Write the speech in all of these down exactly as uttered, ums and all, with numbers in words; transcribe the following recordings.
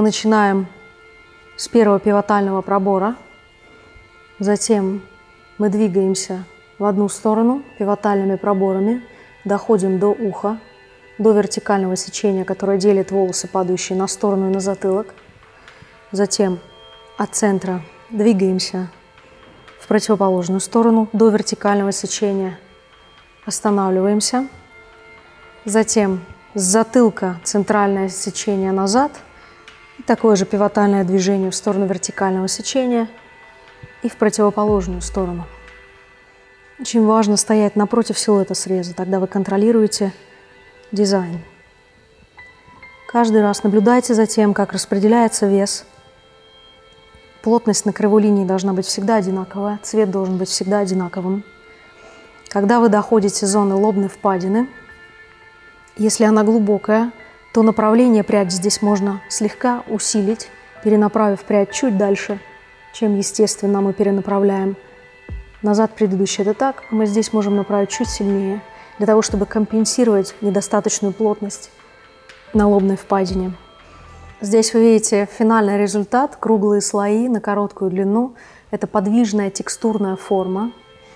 начинаем с первого пивотального пробора. Затем мы двигаемся в одну сторону пивотальными проборами, доходим до уха, до вертикального сечения, которое делит волосы, падающие на сторону и на затылок. Затем от центра двигаемся в противоположную сторону до вертикального сечения. Останавливаемся. Затем с затылка центральное сечение назад. И такое же пивотальное движение в сторону вертикального сечения и в противоположную сторону. Очень важно стоять напротив силуэта среза, тогда вы контролируете дизайн. Каждый раз наблюдайте за тем, как распределяется вес. Плотность на кривой линии должна быть всегда одинаковая, цвет должен быть всегда одинаковым. Когда вы доходите зоны лобной впадины, если она глубокая, то направление пряди здесь можно слегка усилить, перенаправив прядь чуть дальше, чем естественно мы перенаправляем. Назад предыдущий это так, а мы здесь можем направить чуть сильнее, для того, чтобы компенсировать недостаточную плотность на лобной впадине. Здесь вы видите финальный результат, круглые слои на короткую длину. Это подвижная текстурная форма.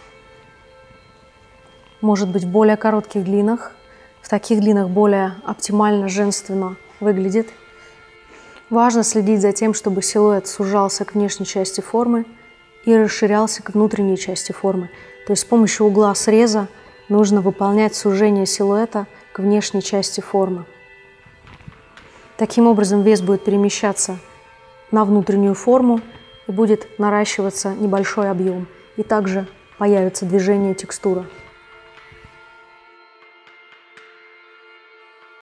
Может быть в более коротких длинах. В таких длинах более оптимально, женственно выглядит. Важно следить за тем, чтобы силуэт сужался к внешней части формы и расширялся к внутренней части формы. То есть с помощью угла среза нужно выполнять сужение силуэта к внешней части формы. Таким образом вес будет перемещаться на внутреннюю форму и будет наращиваться небольшой объем. И также появится движение, текстура.